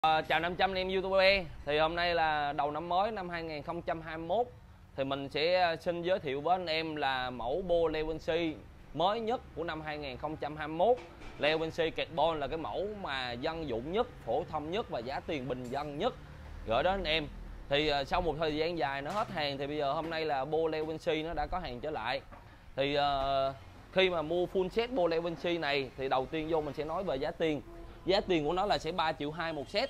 Chào 500 anh em YouTube. Thì hôm nay là đầu năm mới năm 2021 thì mình sẽ xin giới thiệu với anh em là mẫu bô Leo Vinci mới nhất của năm 2021. Leo Vinci Carbon là cái mẫu mà dân dụng nhất, phổ thông nhất và giá tiền bình dân nhất gửi đến anh em. Thì sau một thời gian dài nó hết hàng thì bây giờ hôm nay là bô Leo Vinci nó đã có hàng trở lại. Thì khi mà mua full set bô Leo Vinci này thì đầu tiên vô mình sẽ nói về giá tiền. Giá tiền của nó là sẽ 3,2 triệu một set.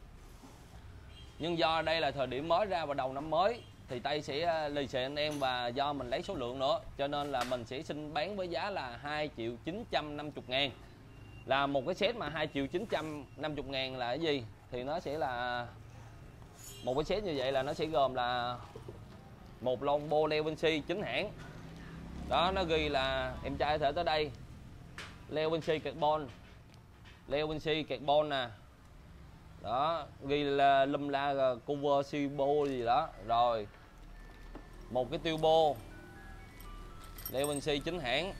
Nhưng do đây là thời điểm mới ra vào đầu năm mới thì Tây sẽ lì xì anh em, và do mình lấy số lượng nữa cho nên là mình sẽ xin bán với giá là 2.950.000. Là một cái set mà 2.950.000 là cái gì? Thì nó sẽ là một cái set như vậy là nó sẽ gồm là một lon bô Leo Vinci chính hãng. Đó, nó ghi là em trai có thể tới đây Leo Vinci Carbon, Leo Vinci Carbon nè. Đó, ghi là lum la cover sibo gì đó. Rồi một cái tiêu bô Leo Vinci chính hãng,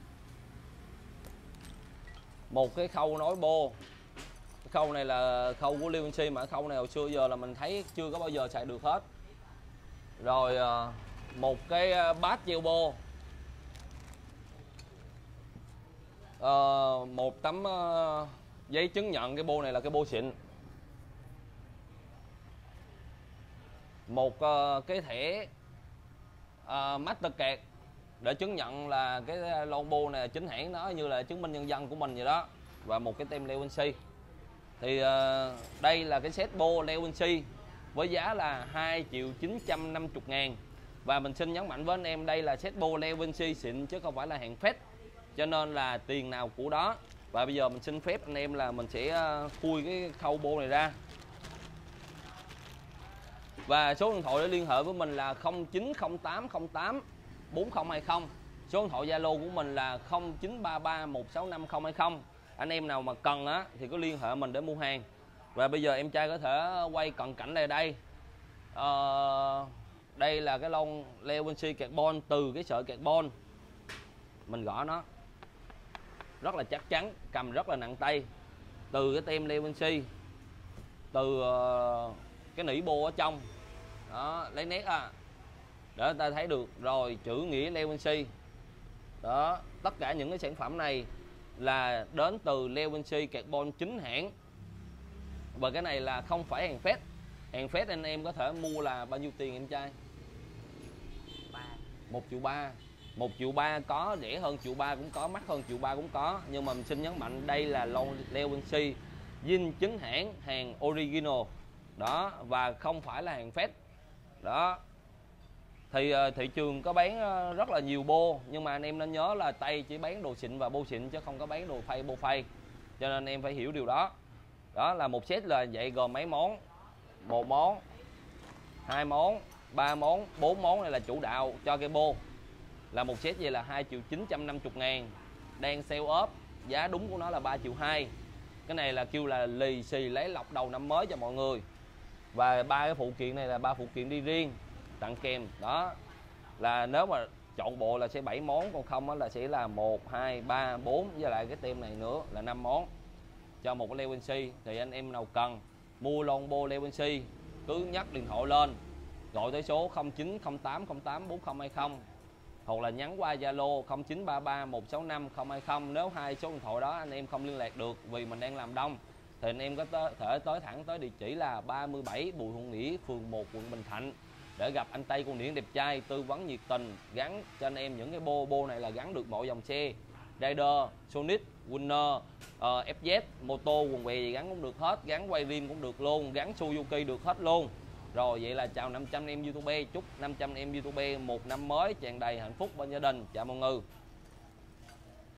một cái khâu nối bô. Cái khâu này là khâu của Leo Vinci mà khâu này hồi xưa giờ là mình thấy chưa có bao giờ xài được hết. Rồi một cái bát treo bô, một tấm giấy chứng nhận cái bô này là cái bô xịn, một cái thẻ Mastercard để chứng nhận là cái lon bô này chính hãng, đó như là chứng minh nhân dân của mình vậy đó, và một cái tem Leo Vinci. Thì đây là cái set bô Leo Vinci với giá là 2.950.000. Và mình xin nhấn mạnh với anh em đây là set bô Leo Vinci xịn chứ không phải là hàng phết, cho nên là tiền nào của đó. Và bây giờ mình xin phép anh em là mình sẽ khui cái khâu bô này ra. Và số điện thoại để liên hệ với mình là 090808 4020. Số điện thoại Zalo của mình là 0933165020. Anh em nào mà cần á thì cứ liên hệ mình để mua hàng. Và bây giờ em trai có thể quay cận cảnh này đây. Đây là cái lon Leo Vinci Carbon từ cái sợi carbon. Mình gõ nó rất là chắc chắn, cầm rất là nặng tay. Từ cái tem Leo Vinci, từ cái nỉ bô ở trong đó, lấy nét để ta thấy được rồi chữ nghĩa Leo Vinci. Đó, tất cả những cái sản phẩm này là đến từ Leo Vinci Carbon chính hãng. Và cái này là không phải hàng phết. Hàng phết anh em có thể mua là bao nhiêu tiền em trai? 1,3 triệu. 1,3 triệu có, rẻ hơn 1,3 triệu cũng có, mắc hơn 1,3 triệu cũng có. Nhưng mà mình xin nhấn mạnh đây là lon Leo Vinci zin chính hãng, hàng original đó, và không phải là hàng phết đó. Thì thị trường có bán rất là nhiều bô, nhưng mà anh em nên nhớ là Tây chỉ bán đồ xịn và bô xịn chứ không có bán đồ phay bô phay, cho nên anh em phải hiểu điều đó. Đó là một set là vậy, gồm mấy món: 1 món, 2 món, 3 món, 4 món. Này là chủ đạo cho cái bô, là một set vậy là 2.950.000. Đang sale ốp, giá đúng của nó là 3,2 triệu. Cái này là kêu là lì xì lấy lọc đầu năm mới cho mọi người. Và ba cái phụ kiện này là 3 phụ kiện đi riêng tặng kèm. Đó là nếu mà chọn bộ là sẽ 7 món, còn không là sẽ là 1, 2, 3, 4 với lại cái tem này nữa là 5 món cho một cái Leo Vinci. Thì anh em nào cần mua lon bô Leo Vinci cứ nhắc điện thoại lên, gọi tới số 0908084020 hoặc là nhắn qua Zalo 0933165020. Nếu hai số điện thoại đó anh em không liên lạc được vì mình đang làm đông thì anh em có thể tới thẳng tới địa chỉ là 37 Bùi Hữu Nghĩa, phường 1, quận Bình Thạnh để gặp anh Tây con điển đẹp trai, tư vấn nhiệt tình, gắn cho anh em những cái bô này là gắn được mọi dòng xe Raider, Sonic, Winner, FZ, mô tô, quần què gì gắn cũng được hết, gắn quay rim cũng được luôn, gắn Suzuki được hết luôn. Rồi vậy là chào 500 em YouTube, chúc 500 em YouTube một năm mới tràn đầy hạnh phúc bên gia đình. Chào mọi người.